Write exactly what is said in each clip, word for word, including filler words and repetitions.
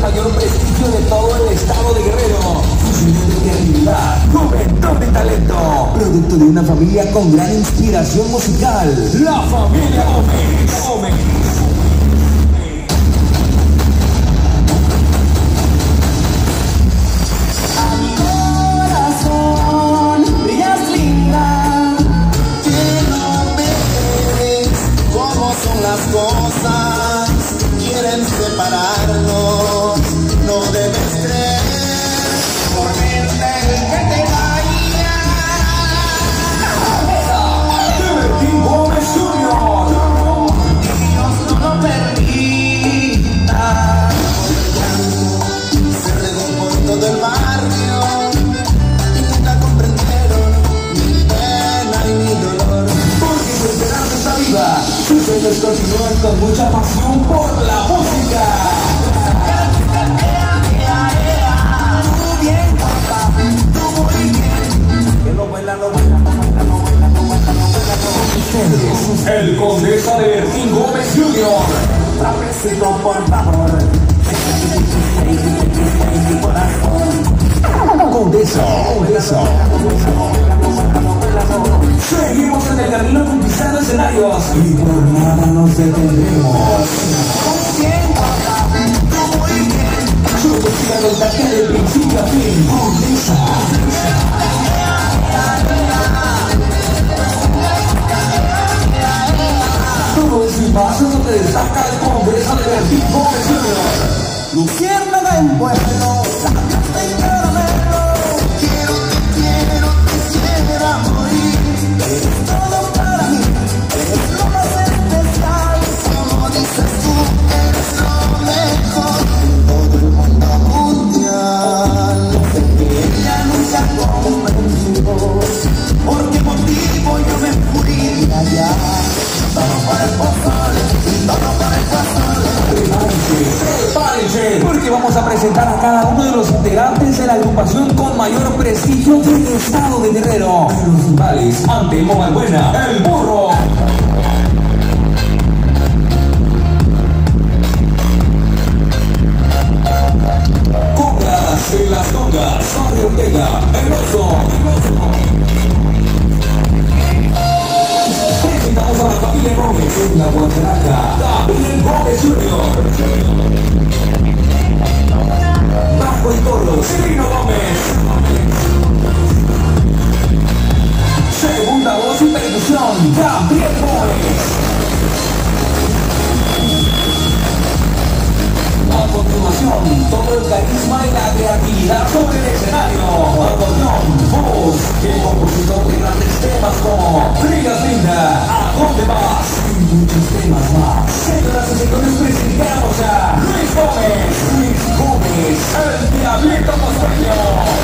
mayor prestigio de todo el estado de Guerrero. Fusión de creatividad, juventud y talento. Producto de una familia con gran inspiración musical. La familia Gómez. Gómez. Las cosas quieren separarnos, no debes creer por mente que te vaya. Bertín Gómez junior Dios no lo permita. Se regó por todo el barrio y nunca comprendieron mi pena y mi dolor. Porque su esperanza está viva. Sus sueños continúan con mucha pasión por la música. Tú bien, papá, tú muy bien. Que lo baila, lo baila, lo baila, lo baila, lo baila, lo baila, lo baila. El Condesa de Bertín Gómez junior Trapecito, por favor. Condesa, Condesa. Seguimos en el camino conquistando escenarios y por nada nos detendremos. Su música contacta de principio a fin. Condesa. Todo es mi paso donde destaca el Condesa de Bertín Gómez junior Luciérnaga en vuelo, sacaste en caramelo. Quiero, te quiero, quisiera morir. Eres todo para mí, eres lo más especial. Como dices tú, eres lo mejor en todo el mundo mundial. Ella nunca comprendió por qué motivo yo me fui allá. Todo por el pozole, todo por el pozole. Prepárense, porque vamos a presentar a cada uno de los integrantes de la agrupación con mayor prestigio del estado de Guerrero. Los rivales ante Mobile Buena, el burro. Congas en las congas, Barrio Ortega, el oso. Presentamos a la familia Gómez en la Guacharaca, Gabriel Gómez junior Bajo y coro, Cirino Gómez. Segunda voz y percusión, Gabriel Gómez. A continuación, todo el carisma y la creatividad sobre el escenario. Acordeón, voz, el compositor de grandes temas como Frigas Linda, ¿A dónde vas? Y muchos temas más. Señoras y señores, presentamos a Luis Gómez. Luis Gómez, el Diablito Costeño.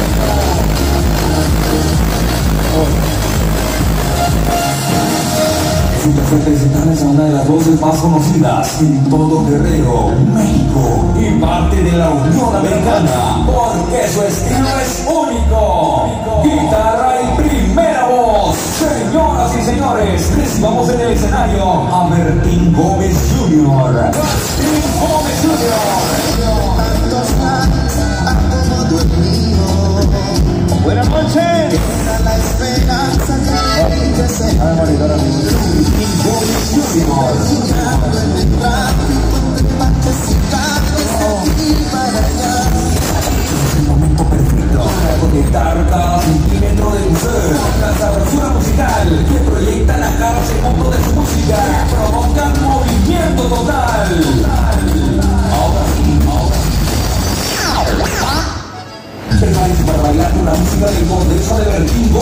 Es un placer presentarles a una de las voces más conocidas en todo Guerrero, México y parte de la Unión Americana, porque su estilo es único. Guitarra y primera voz. Señoras y señores, recibamos en el escenario a Bertín Gómez junior Bertín Gómez junior Tantos planes a todo el mío. Buenas noches. Era la esperanza que desea. Bertín Gómez junior Soñando en el tráfico, en parques y calles, de aquí para allá. Es el momento perfecto para conectar cada centímetro de tu ser con la sabrosura musical que proyectan a cada segundo de su música, provocan movimiento total. Ahora sí, ahora sí. Prepárense para bailar con la música del Condesa de Bertín Gómez.